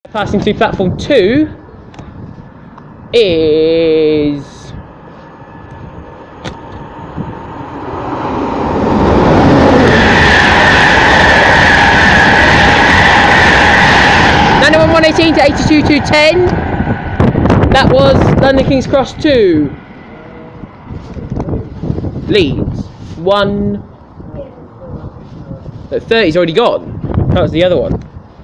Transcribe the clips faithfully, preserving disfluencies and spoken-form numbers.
Passing through platform two is ninety-one one eighteen to eighty-two two ten. That was London King's Cross two. Leeds one. The thirty's already gone. That was the other one.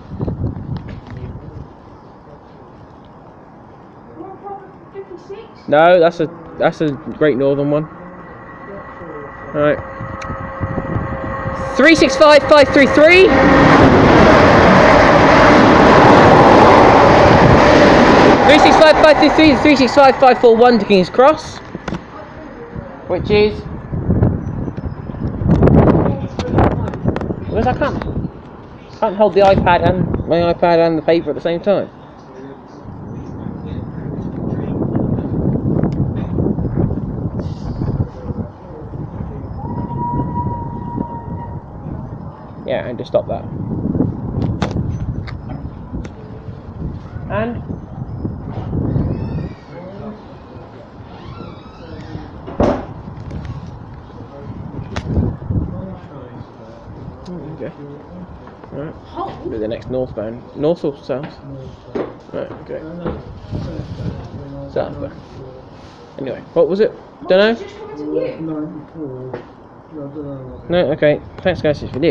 No, that's a that's a Great Northern one. All right. Three six five five three three. Three six five five three three. Three six five five four one to King's Cross, which is. Where's I can't can't hold the iPad and my iPad and the paper at the same time. Yeah, and just stop that. And okay. Alright. Do the next northbound. North or south? Right, okay. Southbound. Anyway, what was it? Don't know? No, okay. Thanks guys for this video.